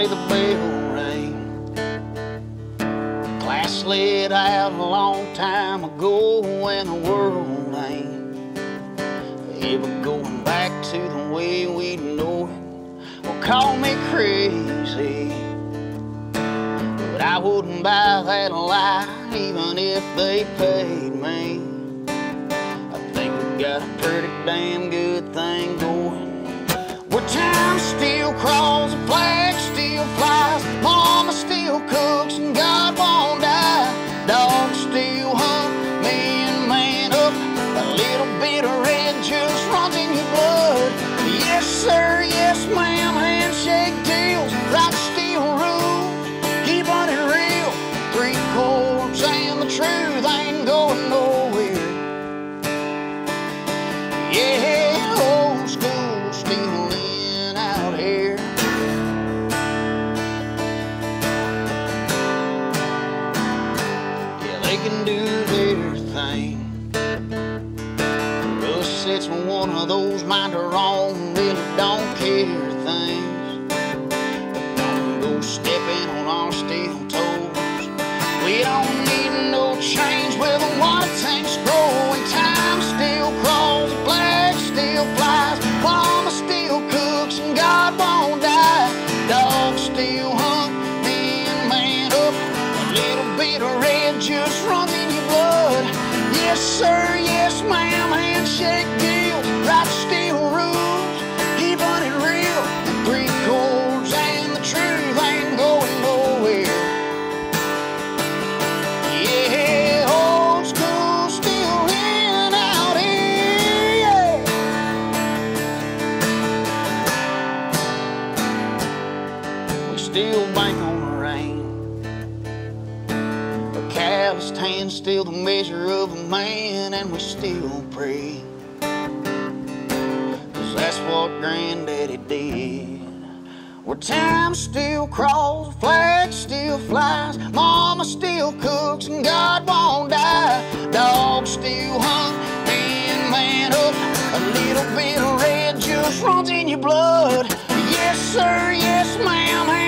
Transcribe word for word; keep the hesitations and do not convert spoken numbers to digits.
day the bell rang. Class laid out a long time ago when the world ain't ever going back to the way we know it. Well, call me crazy, but I wouldn't buy that lie even if they paid me. I think we got a pretty damn good thing going, where time still crawls, the flag still flies, mama still cooks and God won't die. Dogs still hunt, man, man up, a little bit of red just runs in your blood. Yes sir, yes ma'am, handshake deals, like steel rules, keep on it real. Three chords and the truth ain't going nowhere. Yeah, old school still in out here. Yeah, they can do their thing. Us, it's one of those mind our own, really don't care things. But don't go stepping on our steel toes. We don't need no change where the water tanks grow, and time still crawls, the flag still flies, mama still cooks and God won't die. Dogs still hunt, man, man up, a little bit of red just runs in your blood. Yes sir, yes ma'am, handshake deals, right steel rules, keep on it real. The three chords and the truth ain't going nowhere. Yeah, old school still in out here, yeah. We still bank on the rain. Our calves stand still the measure of a man, and we still pray, 'cause that's what Granddaddy did. Where time still crawls, the flag still flies, mama still cooks and God won't die. Dogs still hunt, man, man up, a little bit of red just runs in your blood. Yes sir, yes ma'am,